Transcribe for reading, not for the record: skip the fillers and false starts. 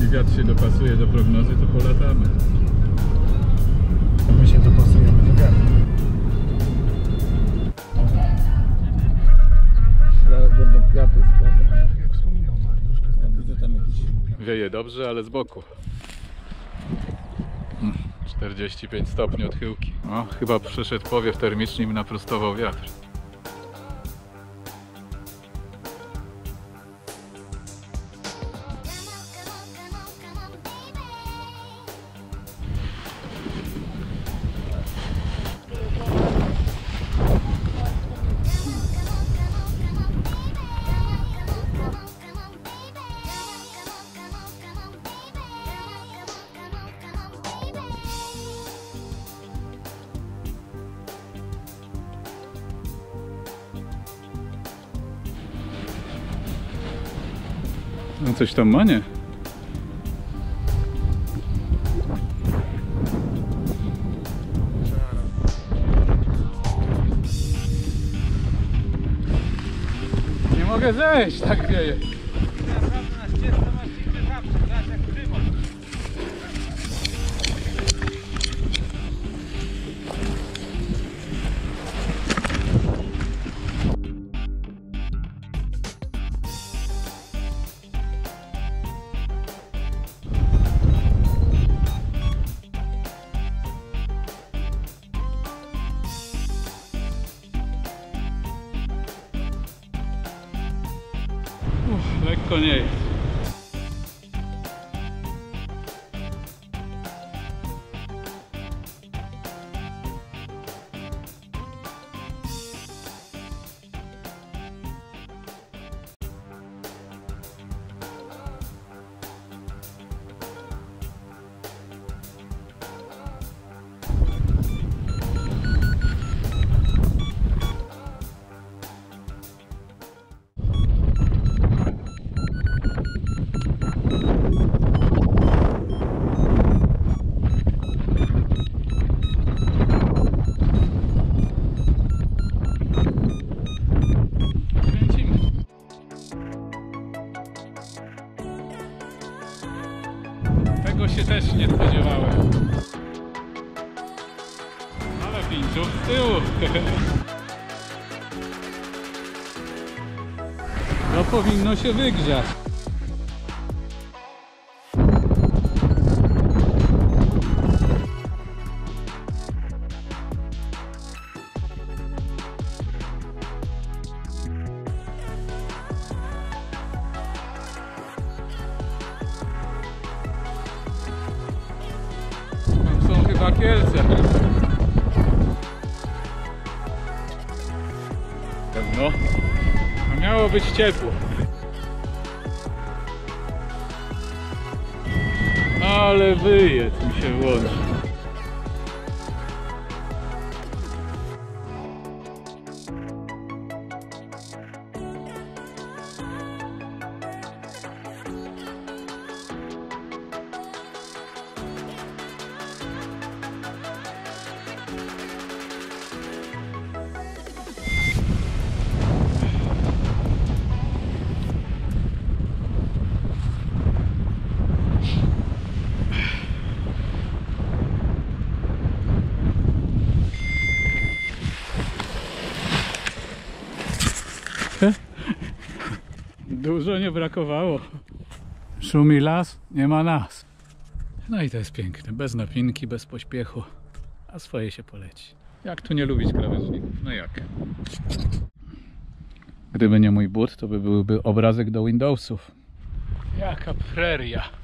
jeśli wiatr się dopasuje do prognozy, to polatamy. My się dopasujemy do wiatru. Zaraz będą kwiaty składać. Jak wspominał Mariusz, to tam jakiś... Wieje dobrze, ale z boku. 45 stopni odchyłki. O, chyba przyszedł powiew termiczny i mi naprostował wiatr. No coś tam ma, nie? Nie mogę zejść, tak wieje. Lekko nie jest. Tego się też nie spodziewałem. Ale pięciu z tyłu. No powinno się wygrzać. Są chyba Kielce. No, a miało być ciepło. Ale wyjazd mi się włączy. Dużo nie brakowało. Szumi las, nie ma nas. No i to jest piękne, bez napinki, bez pośpiechu, a swoje się poleci. Jak tu nie lubić krawężników? No jak? Gdyby nie mój but, to byłby obrazek do Windowsów. Jaka preria.